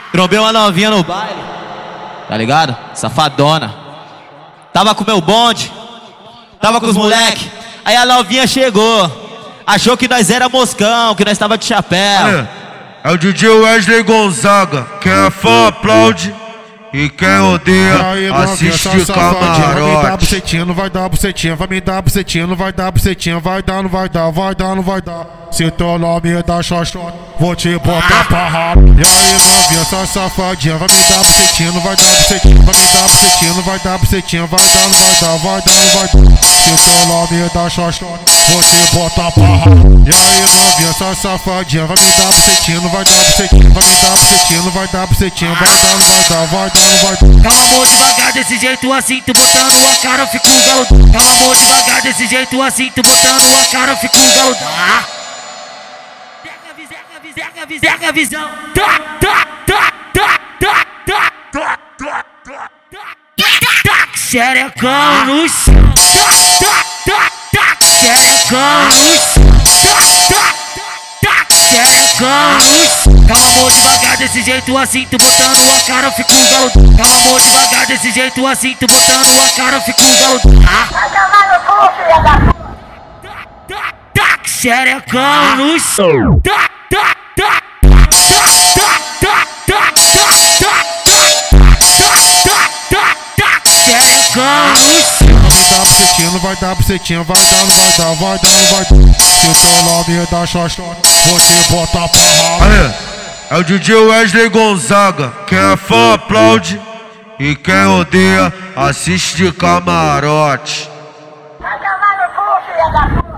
Trombei uma novinha no baile, tá ligado? Safadona. Tava com meu bonde, tava com os moleque. Aí a novinha chegou, achou que nós era moscão, que nós tava de chapéu. É o DJ Wesley Gonzaga. Quem é fã aplaude e quem odeia assiste de camarote. Vai me dar bucetinha, não vai dar bucetinha. Vai me dar bucetinha, não vai dar bucetinha. Vai dar, não vai dar, vai dar, não vai dar. Se teu nome é da xoxota, vou te botar pra rabo. E aí novinha, essa safadinha. Vai me dar bucetinha, não vai dar bucetinha. Vai me dar bucetinha, não vai dar bucetinha. Vai dar, não vai dar, vai dar, não vai dar. Se teu nome é da xoxota, vou te botar pra rabo. E aí novinha, essa safadinha. Vai me dar bucetinha, não vai dar bucetinha. Vai me dar bucetinha, não vai dar bucetinha. Vai dar, não vai dar, vai dar, não vai dar. Calma, amor, devagar desse jeito assim, tu botando a cara, eu fico galudão. Calma, amor, devagar desse jeito assim, tu botando a cara, eu fico galudão. Pega a visão. Xerecão no chão. Xerecão no chão. Xerecão no chão. Calma, amor, devagar desse jeito assim, tu botando a cara, eu fico galudão. Calma, amor, devagar desse jeito assim, tu botando a cara, eu fico galudão. Vai tomar no cu, filha da puta. Xerecão no chão. Xerecão no chão. Me dá bucetinha, não vai dar bucetinha. Vai dar, não vai dar, vai dar, não vai dar. Se o teu nome é da xoxota, vou te botar pra rabo. É o DJ Wesley Gonzaga. Quem é fã aplaude e quem odeia assiste de camarote. Vai tomar no cu, filha da puta.